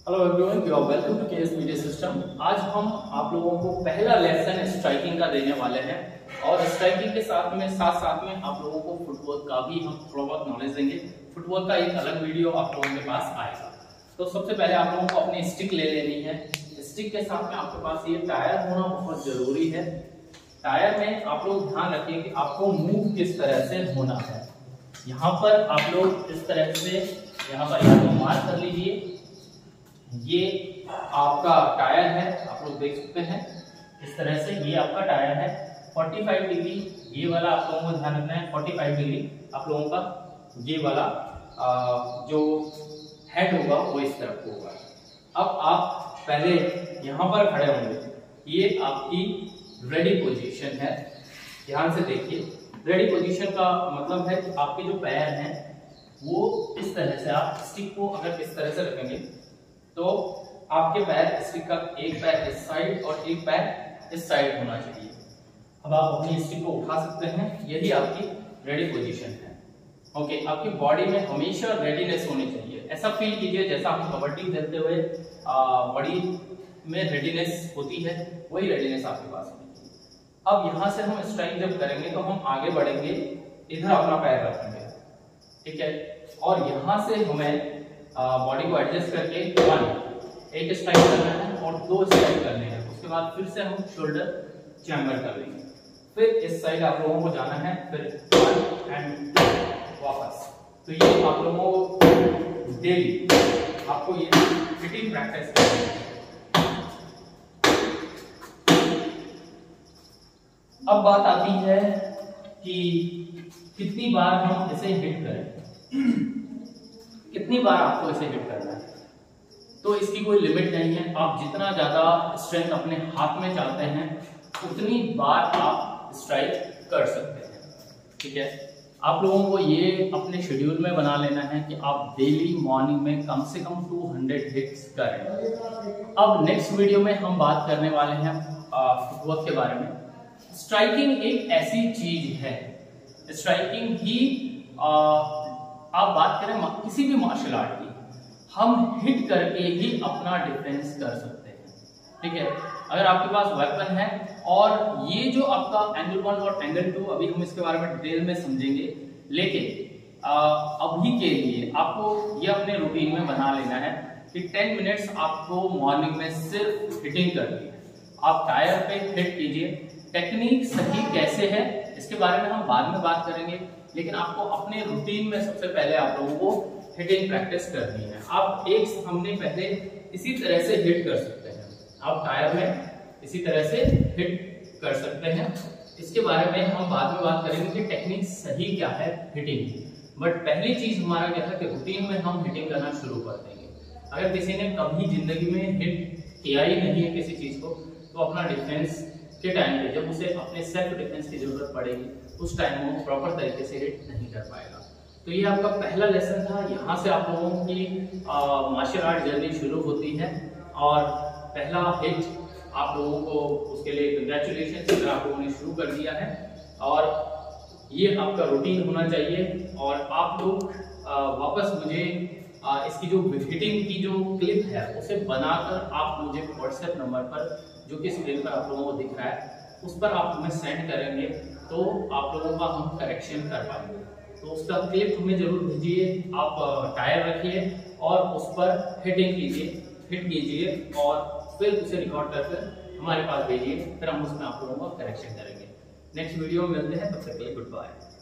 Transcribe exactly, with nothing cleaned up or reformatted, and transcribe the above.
Hello everyone, you are welcome to KS media system. आज हम आप लोगों को पहला लेसन स्ट्राइकिंग का देने वाले हैं और स्ट्राइकिंग के साथ में साथ साथ में आप लोगों को फुटबॉल का भी हम थोड़ा बहुत नॉलेज देंगे। फुटबॉल का एक अलग वीडियो आप लोगों के पास आएगा। तो सबसे पहले आप लोगों को अपनी स्टिक ले लेनी है। स्टिक के साथ में आपके पास ये टायर होना बहुत जरूरी है। टायर में आप लोग ध्यान रखिए कि आपको मूव किस तरह से होना है। यहाँ पर आप लोग इस तरह से यहाँ पर यहाँ मार्क कर लीजिए। ये आपका टायर है, आप लोग देख सकते हैं इस तरह से। ये आपका टायर है पैंतालीस डिग्री, ये वाला आप लोगों को ध्यान रखना है। पैंतालीस डिग्री आप लोगों का ये वाला आ, जो हेड होगा वो इस तरफ होगा। अब आप पहले यहाँ पर खड़े होंगे। ये आपकी रेडी पोजीशन है, ध्यान से देखिए। रेडी पोजीशन का मतलब है कि आपके जो पैर हैं वो इस तरह से, आप स्टिक को अगर इस तरह से रखेंगे तो आपके पैर स्टिक का एक पैर इस साइड और एक पैर इस साइड होना चाहिए। अब आप अपनी स्टिक को उठा सकते हैं। यही आपकी रेडी पोजीशन है। ओके, आपकी बॉडी में हमेशा रेडीनेस होनी चाहिए। ऐसा फील कीजिए जैसा आप कबड्डी खेलते हुए बॉडी में रेडीनेस होती है, वही रेडीनेस आपके पास होनी चाहिए। अब यहाँ से हम स्ट्राइक जब करेंगे तो हम आगे बढ़ेंगे, इधर अपना पैर रखेंगे, ठीक है। और यहाँ से हमें बॉडी को एडजस्ट करके वन एक स्ट्राइक करना है और दो स्ट्राइक करने हैं। उसके बाद फिर से हम शोल्डर चैम्बर कर लेंगे। फिर इस साइड आप लोगों को जाना है, फिर वन एंड टू वापस। तो ये आप लोगों को डेली आपको ये फिटिंग प्रैक्टिस करनी है। अब बात आती है कि कितनी बार हम इसे हिट करें। कितनी बार आपको इसे हिट करना है, तो इसकी कोई लिमिट नहीं है। आप जितना ज्यादा स्ट्रेंथ अपने हाथ में चाहते हैं उतनी बार आप स्ट्राइक कर सकते हैं, ठीक है। आप लोगों को ये अपने शेड्यूल में बना लेना है कि आप डेली मॉर्निंग में कम से कम दो सौ हिट्स करें। अब नेक्स्ट वीडियो में हम बात करने वाले हैं फुटवर्क के बारे में। स्ट्राइकिंग एक ऐसी चीज है, स्ट्राइकिंग ही आ, आप बात करें किसी भी मार्शल आर्ट की, हम हिट करके ही अपना डिफेंस कर सकते हैं, ठीक है। अगर आपके पास वेपन है, और ये जो आपका एंगल वन और एंगल टू, अभी हम इसके बारे में डिटेल में समझेंगे, लेकिन आ, अभी के लिए आपको ये अपने रूटीन में बना लेना है कि दस मिनट्स आपको मॉर्निंग में सिर्फ हिटिंग करनी है। आप टायर पे हिट कीजिए। टेक्निक सही कैसे है इसके बारे में हम बाद में बात करेंगे, लेकिन आपको अपने रूटीन में सबसे पहले आप लोगों को हिटिंग प्रैक्टिस करनी है। आप एक सामने पहले इसी तरह से हिट कर सकते हैं, आप टायर में इसी तरह से हिट कर सकते हैं। इसके बारे में हम बाद में बात करेंगे कि टेक्निक सही क्या है हिटिंग की। बट पहली चीज हमारा क्या है कि रूटीन में हम हिटिंग करना शुरू कर देंगे। अगर किसी ने कभी जिंदगी में हिट किया ही नहीं है किसी चीज को, तो अपना डिफेंस के टाइम पे जब उसे अपने सेल्फ डिफेंस की जरूरत पड़ेगी उस टाइम वो प्रॉपर तरीके से हिट नहीं कर पाएगा। तो ये आपका पहला लेसन था। यहाँ से आप लोगों की मार्शल आर्ट जर्नी शुरू होती है और पहला हिट आप लोगों को, उसके लिए कंग्रेचुलेशन, अगर आप लोगों ने शुरू कर दिया है। और ये आपका रूटीन होना चाहिए। और आप लोग वापस मुझे आ, इसकी जो हिटिंग की जो क्लिप है उसे बनाकर आप मुझे व्हाट्सएप नंबर पर, जो कि स्क्रीन पर आप लोगों को दिख रहा है, उस पर आप हमें सेंड करेंगे तो आप लोगों का हम करेक्शन कर पाएंगे। तो उसका क्लिप हमें जरूर भेजिए। आप टायर रखिए और उस पर हिटिंग कीजिए, हिट कीजिए और फिर उसे रिकॉर्ड करके हमारे पास भेजिए। फिर हम उसमें आप लोगों का करेक्शन करेंगे। नेक्स्ट वीडियो में मिलते हैं, तब तक के लिए गुड बाय।